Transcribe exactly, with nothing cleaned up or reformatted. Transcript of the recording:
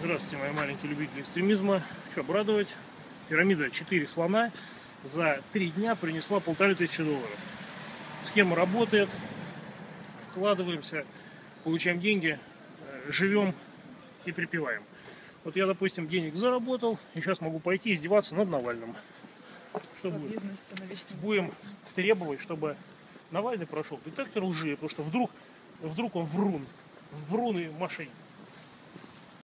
Здравствуйте, мои маленькие любители экстремизма. Хочу обрадовать. Пирамида четыре слона за три дня принесла полторы тысячи долларов. Схема работает. Вкладываемся, получаем деньги, живем и припеваем. Вот я, допустим, денег заработал, и сейчас могу пойти издеваться над Навальным. Что будет? Будем требовать, чтобы Навальный прошел детектор лжи, потому что вдруг, вдруг он врун, врун и мошенник.